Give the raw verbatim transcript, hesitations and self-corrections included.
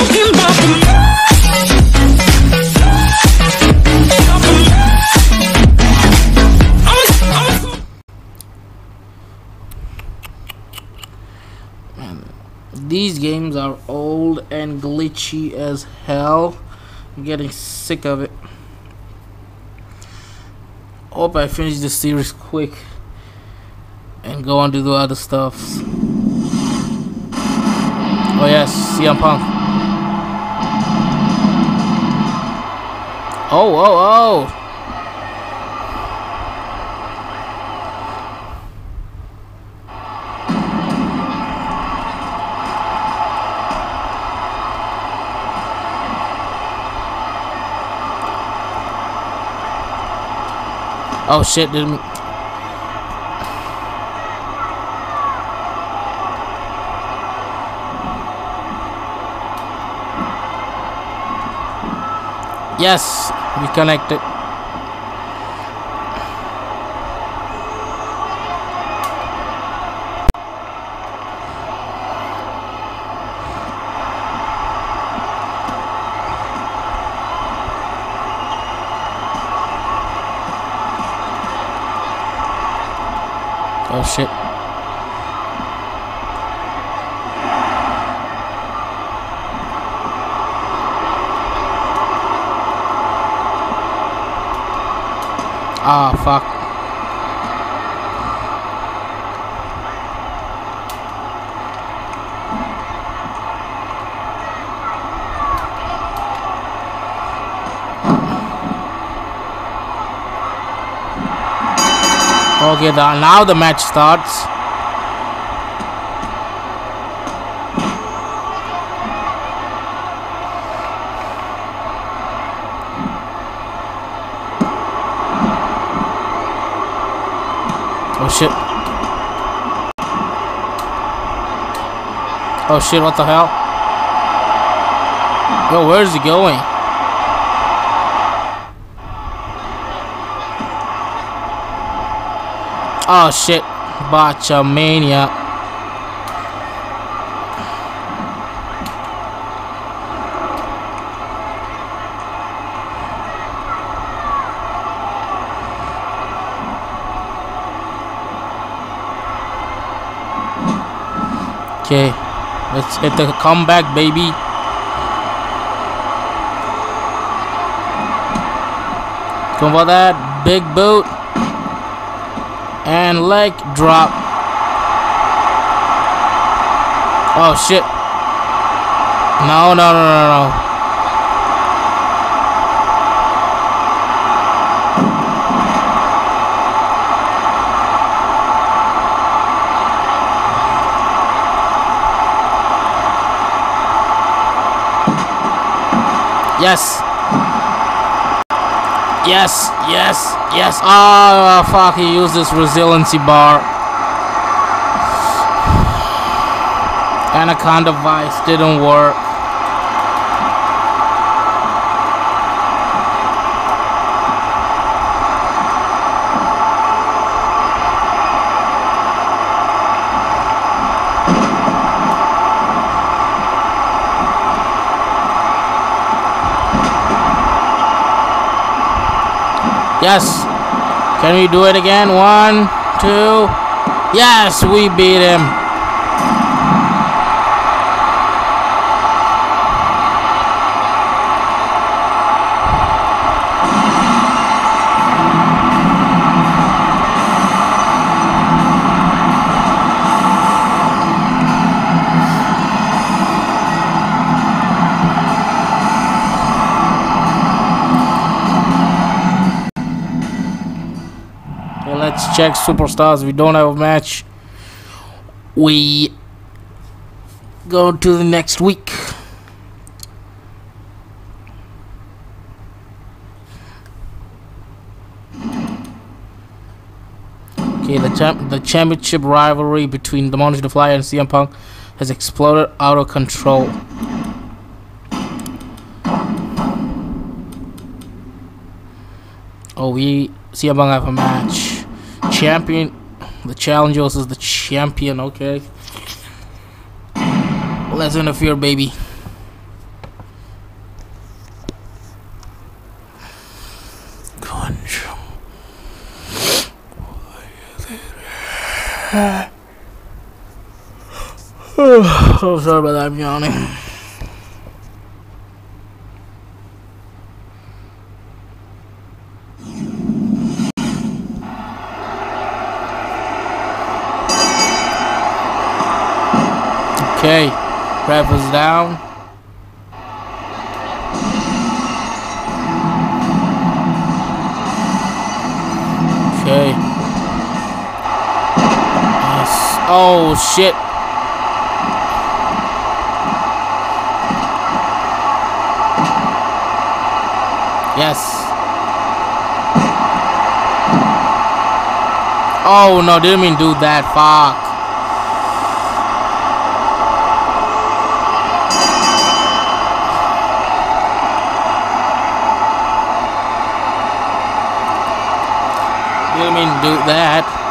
These games are old and glitchy as hell. I'm getting sick of it. Hope I finish this series quick and go on to the other stuff. Oh yes, C M Punk. Oh, oh, oh. Oh shit, didn't. Yes, we connected. Oh shit. Ah, fuck. Okay, the, now the match starts. Oh shit. Oh shit, what the hell? Yo, where is he going? Oh shit, Botchamania. Okay, let's hit the comeback, baby. Come for that big boot. And leg drop. Oh shit. No, no, no, no, no. Yes. Yes, yes, yes. Oh, fuck, he used this resiliency bar. Anaconda Vice didn't work. Yes. Can we do it again? One, two. Yes, we beat him. Let's check superstars. We don't have a match. We go to the next week. Okay, the champ the championship rivalry between the Monster the Flyer and C M Punk has exploded out of control. Oh, we C M Punk have a match. Champion, the challenger versus the champion. Okay, let's interfere, baby. Oh, sorry about that, I'm yawning. Okay, ref is down. Okay. Yes. Oh shit. Yes. Oh no, didn't mean do that. Fuck. Didn't mean do that.